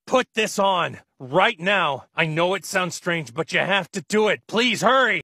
Put this on. Right now. I know it sounds strange, but you have to do it. Please hurry.